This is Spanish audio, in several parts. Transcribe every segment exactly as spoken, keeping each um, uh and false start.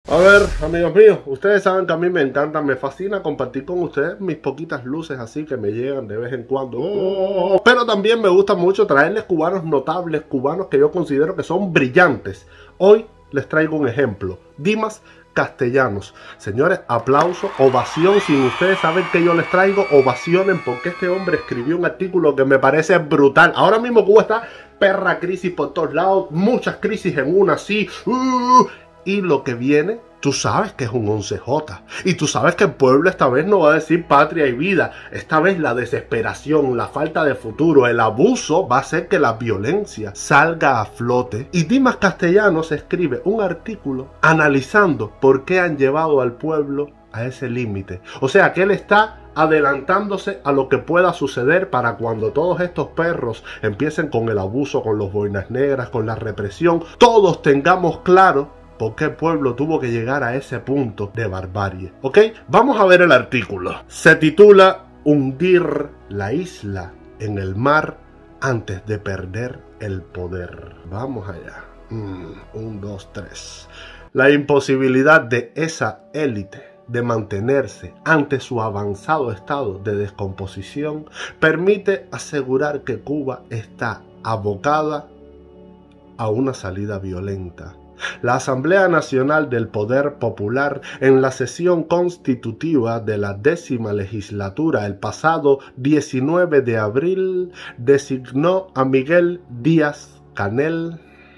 A ver, amigos míos, ustedes saben que a mí me encanta, me fascina compartir con ustedes mis poquitas luces así que me llegan de vez en cuando. Oh, pero también me gusta mucho traerles cubanos notables, cubanos que yo considero que son brillantes. Hoy les traigo un ejemplo, Dimas Castellanos. Señores, aplauso, ovación. Si ustedes saben que yo les traigo, ovacionen, porque este hombre escribió un artículo que me parece brutal. Ahora mismo Cuba está perra crisis por todos lados, muchas crisis en una así. Uh, y lo que viene, tú sabes que es un once jota. Y tú sabes que el pueblo esta vez no va a decir patria y vida. Esta vez la desesperación, la falta de futuro, el abuso va a hacer que la violencia salga a flote. Y Dimas Castellanos escribe un artículo analizando por qué han llevado al pueblo a ese límite. O sea que él está adelantándose a lo que pueda suceder para cuando todos estos perros empiecen con el abuso, con los boinas negras, con la represión, todos tengamos claro por qué el pueblo tuvo que llegar a ese punto de barbarie. ¿Ok? Vamos a ver el artículo. Se titula Hundir la isla en el mar antes de perder el poder. Vamos allá. Mm, un, dos, tres. La imposibilidad de esa élite de mantenerse ante su avanzado estado de descomposición permite asegurar que Cuba está abocada a una salida violenta. La Asamblea Nacional del Poder Popular, en la sesión constitutiva de la décima legislatura el pasado diecinueve de abril, designó a Miguel Díaz-Canel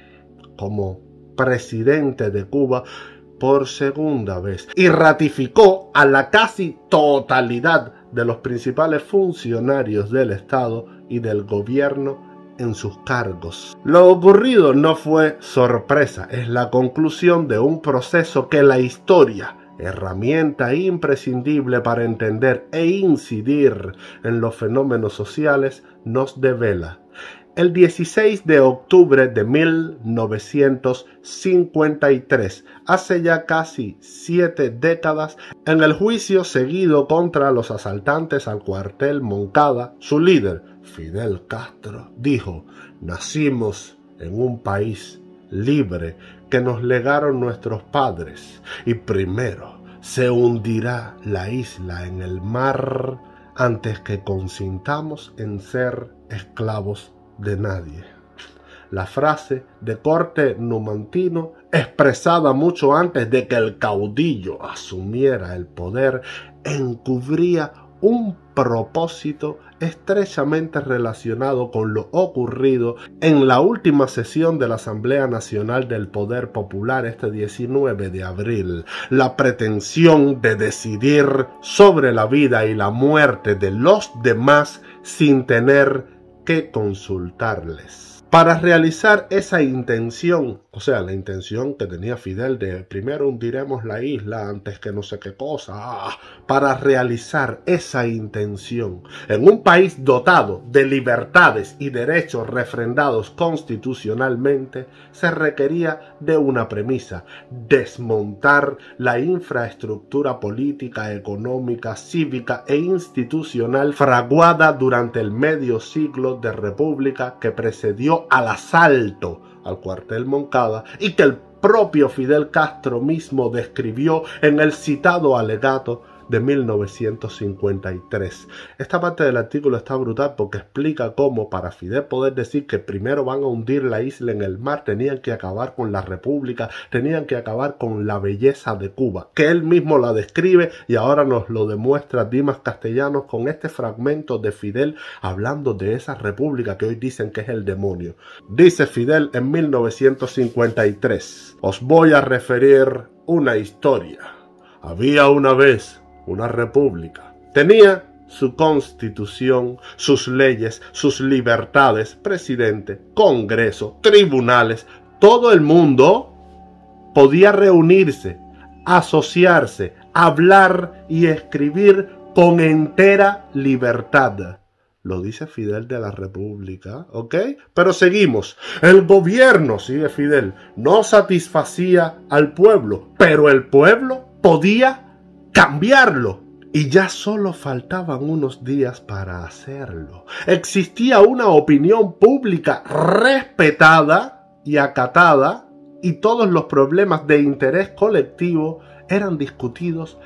como presidente de Cuba por segunda vez y ratificó a la casi totalidad de los principales funcionarios del Estado y del gobierno en sus cargos. Lo ocurrido no fue sorpresa, es la conclusión de un proceso que la historia, herramienta imprescindible para entender e incidir en los fenómenos sociales, nos devela. El dieciséis de octubre de mil novecientos cincuenta y tres, hace ya casi siete décadas, en el juicio seguido contra los asaltantes al cuartel Moncada, su líder, Fidel Castro, dijo: nacimos en un país libre que nos legaron nuestros padres, y primero se hundirá la isla en el mar antes que consintamos en ser esclavos de nadie. La frase de corte numantino, expresada mucho antes de que el caudillo asumiera el poder, encubría un propósito estrechamente relacionado con lo ocurrido en la última sesión de la Asamblea Nacional del Poder Popular este diecinueve de abril, la pretensión de decidir sobre la vida y la muerte de los demás sin tener que consultarles. Para realizar esa intención, o sea, la intención que tenía Fidel de primero hundiremos la isla antes que no sé qué cosa, ah, para realizar esa intención en un país dotado de libertades y derechos refrendados constitucionalmente, se requería de una premisa: desmontar la infraestructura política, económica, cívica e institucional fraguada durante el medio siglo de república que precedió al asalto al cuartel Moncada y que el propio Fidel Castro mismo describió en el citado alegato de mil novecientos cincuenta y tres. Esta parte del artículo está brutal porque explica cómo para Fidel poder decir que primero van a hundir la isla en el mar, tenían que acabar con la república, tenían que acabar con la belleza de Cuba, que él mismo la describe y ahora nos lo demuestra Dimas Castellanos con este fragmento de Fidel hablando de esa república que hoy dicen que es el demonio. Dice Fidel en mil novecientos cincuenta y tres: os voy a referir una historia. Había una vez una república. Tenía su constitución, sus leyes, sus libertades, presidente, congreso, tribunales. Todo el mundo podía reunirse, asociarse, hablar y escribir con entera libertad. Lo dice Fidel de la República, ¿ok? Pero seguimos. El gobierno, sigue Fidel, no satisfacía al pueblo, pero el pueblo podía cambiarlo. Y ya solo faltaban unos días para hacerlo. Existía una opinión pública respetada y acatada y todos los problemas de interés colectivo eran discutidos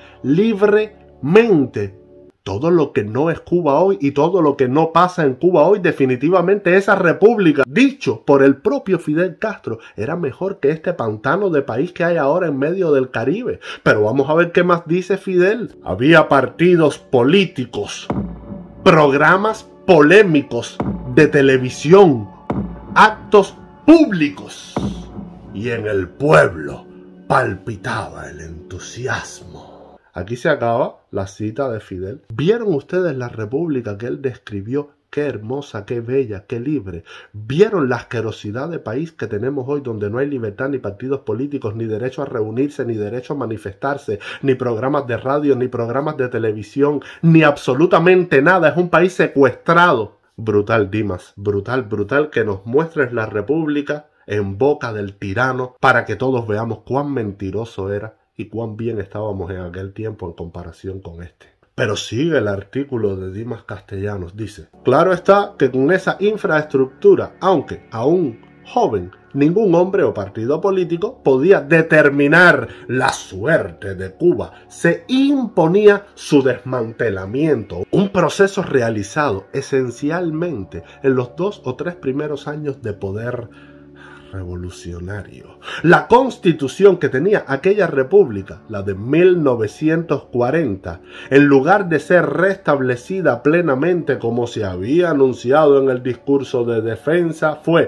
libremente. Todo lo que no es Cuba hoy y todo lo que no pasa en Cuba hoy, definitivamente esa república, dicho por el propio Fidel Castro, era mejor que este pantano de país que hay ahora en medio del Caribe. Pero vamos a ver qué más dice Fidel. Había partidos políticos, programas polémicos de televisión, actos públicos, y en el pueblo palpitaba el entusiasmo. Aquí se acaba la cita de Fidel. ¿Vieron ustedes la república que él describió? Qué hermosa, qué bella, qué libre. ¿Vieron la asquerosidad de país que tenemos hoy, donde no hay libertad, ni partidos políticos, ni derecho a reunirse, ni derecho a manifestarse, ni programas de radio, ni programas de televisión, ni absolutamente nada? Es un país secuestrado. Brutal, Dimas, brutal, brutal que nos muestres la república en boca del tirano para que todos veamos cuán mentiroso era y cuán bien estábamos en aquel tiempo en comparación con este. Pero sigue el artículo de Dimas Castellanos, dice: claro está que con esa infraestructura, aunque aún joven, ningún hombre o partido político podía determinar la suerte de Cuba. Se imponía su desmantelamiento, un proceso realizado esencialmente en los dos o tres primeros años de poder revolucionario. La constitución que tenía aquella república, la de mil novecientos cuarenta, en lugar de ser restablecida plenamente como se había anunciado en el discurso de defensa, fue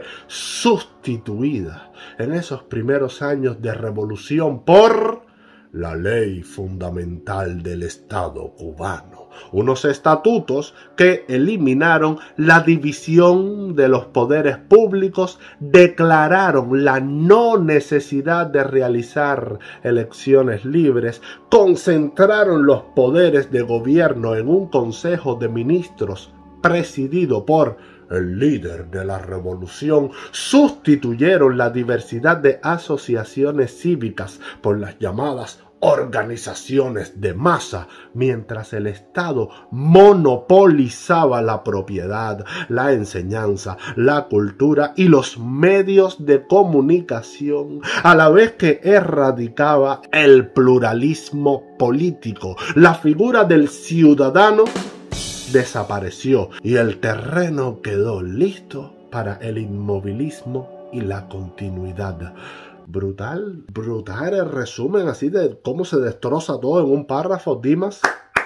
sustituida en esos primeros años de revolución por la ley fundamental del Estado cubano, unos estatutos que eliminaron la división de los poderes públicos, declararon la no necesidad de realizar elecciones libres, concentraron los poderes de gobierno en un consejo de ministros presidido por el líder de la revolución, sustituyeron la diversidad de asociaciones cívicas por las llamadas organizaciones de masa, mientras el Estado monopolizaba la propiedad, la enseñanza, la cultura y los medios de comunicación, a la vez que erradicaba el pluralismo político. La figura del ciudadano desapareció y el terreno quedó listo para el inmovilismo y la continuidad. Brutal, brutal el resumen así de cómo se destroza todo en un párrafo, Dimas.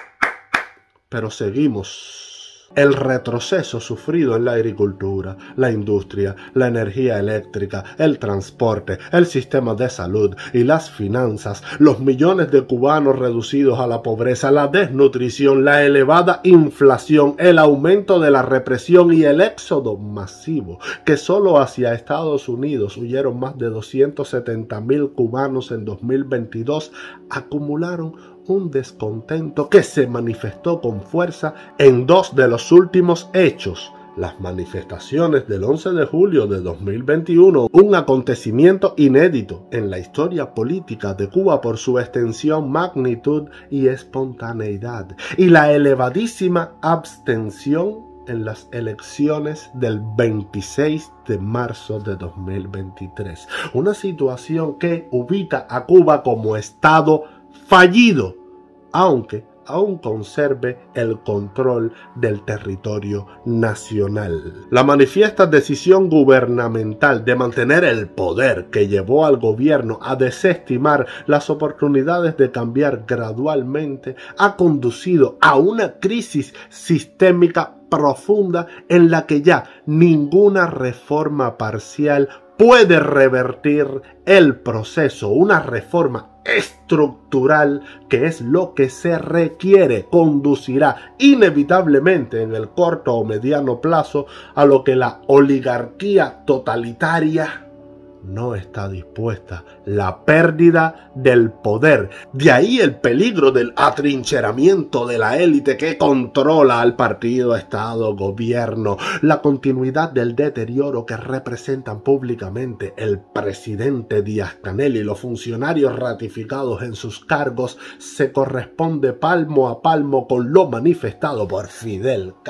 Pero seguimos. El retroceso sufrido en la agricultura, la industria, la energía eléctrica, el transporte, el sistema de salud y las finanzas, los millones de cubanos reducidos a la pobreza, la desnutrición, la elevada inflación, el aumento de la represión y el éxodo masivo, que solo hacia Estados Unidos huyeron más de doscientos setenta mil cubanos en dos mil veintidós, acumularon un descontento que se manifestó con fuerza en dos de los últimos hechos: las manifestaciones del once de julio de dos mil veintiuno, un acontecimiento inédito en la historia política de Cuba por su extensión, magnitud y espontaneidad, y la elevadísima abstención en las elecciones del veintiséis de marzo de dos mil veintitrés. Una situación que ubica a Cuba como Estado fallido, aunque aún conserve el control del territorio nacional. La manifiesta decisión gubernamental de mantener el poder que llevó al gobierno a desestimar las oportunidades de cambiar gradualmente ha conducido a una crisis sistémica profunda en la que ya ninguna reforma parcial puede revertir el proceso. Una reforma estructural, que es lo que se requiere, conducirá inevitablemente en el corto o mediano plazo a lo que la oligarquía totalitaria no está dispuesta: la pérdida del poder. De ahí el peligro del atrincheramiento de la élite que controla al partido, Estado, gobierno, la continuidad del deterioro que representan públicamente el presidente Díaz-Canel y los funcionarios ratificados en sus cargos se corresponde palmo a palmo con lo manifestado por Fidel Castro.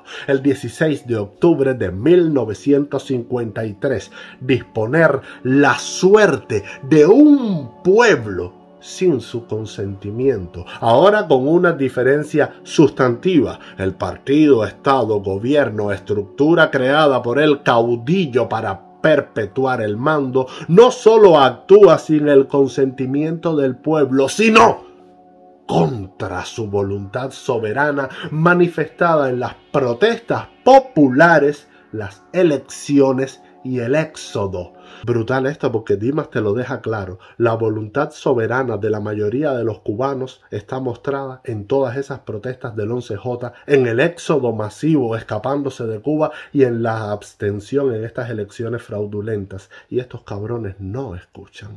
el dieciséis de octubre de mil novecientos cincuenta y tres, disponer la suerte de un pueblo sin su consentimiento. Ahora con una diferencia sustantiva: el partido, estado, gobierno, estructura creada por el caudillo para perpetuar el mando, no solo actúa sin el consentimiento del pueblo, sino contra su voluntad soberana manifestada en las protestas populares, las elecciones y el éxodo. Brutal esto, porque Dimas te lo deja claro. La voluntad soberana de la mayoría de los cubanos está mostrada en todas esas protestas del once jota, en el éxodo masivo escapándose de Cuba y en la abstención en estas elecciones fraudulentas. Y estos cabrones no escuchan.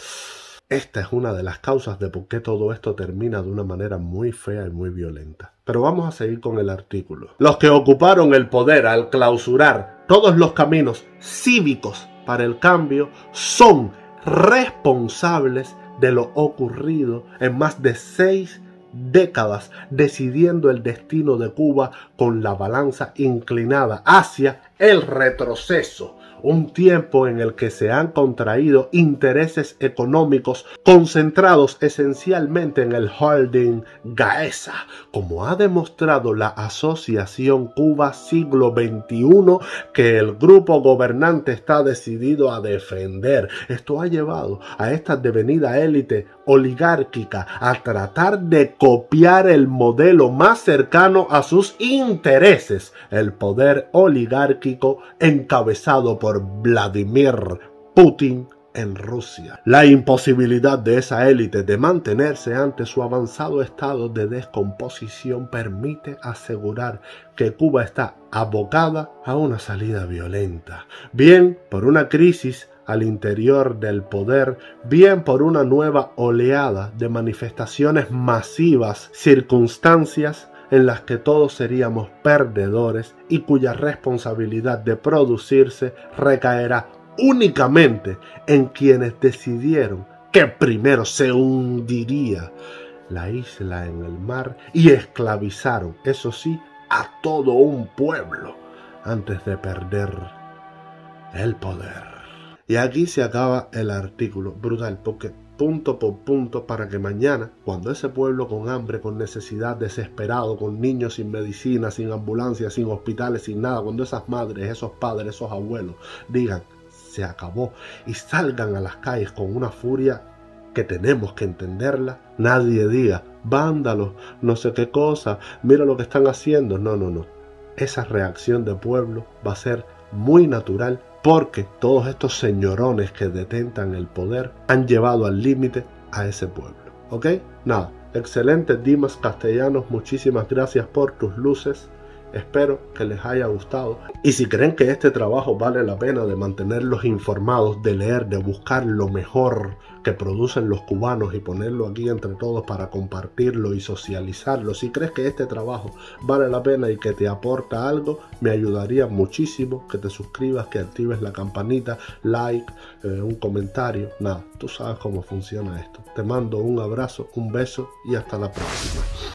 Esta es una de las causas de por qué todo esto termina de una manera muy fea y muy violenta. Pero vamos a seguir con el artículo. Los que ocuparon el poder al clausurar todos los caminos cívicos para el cambio son responsables de lo ocurrido en más de seis décadas, decidiendo el destino de Cuba con la balanza inclinada hacia el retroceso. Un tiempo en el que se han contraído intereses económicos concentrados esencialmente en el holding Gaesa, como ha demostrado la Asociación Cuba Siglo veintiuno, que el grupo gobernante está decidido a defender. Esto ha llevado a esta devenida élite oligárquica a tratar de copiar el modelo más cercano a sus intereses, el poder oligárquico encabezado por Vladimir Putin en Rusia. La imposibilidad de esa élite de mantenerse ante su avanzado estado de descomposición permite asegurar que Cuba está abocada a una salida violenta, bien por una crisis al interior del poder, bien por una nueva oleada de manifestaciones masivas, circunstancias en las que todos seríamos perdedores y cuya responsabilidad de producirse recaerá únicamente en quienes decidieron que primero se hundiría la isla en el mar y esclavizaron, eso sí, a todo un pueblo antes de perder el poder. Y aquí se acaba el artículo. Brutal, porque punto por punto, para que mañana, cuando ese pueblo con hambre, con necesidad, desesperado, con niños sin medicina, sin ambulancias, sin hospitales, sin nada, cuando esas madres, esos padres, esos abuelos digan se acabó y salgan a las calles con una furia que tenemos que entenderla, nadie diga vándalos, no sé qué cosa, mira lo que están haciendo. No, no, no. Esa reacción de pueblo va a ser muy natural, porque todos estos señorones que detentan el poder han llevado al límite a ese pueblo. ¿Ok? Nada. Excelente, Dimas Castellanos. Muchísimas gracias por tus luces. Espero que les haya gustado. Y si creen que este trabajo vale la pena de mantenerlos informados, de leer, de buscar lo mejor que producen los cubanos y ponerlo aquí entre todos para compartirlo y socializarlo, si crees que este trabajo vale la pena y que te aporta algo, me ayudaría muchísimo que te suscribas, que actives la campanita, like, eh, un comentario. Nada, tú sabes cómo funciona esto. Te mando un abrazo, un beso y hasta la próxima.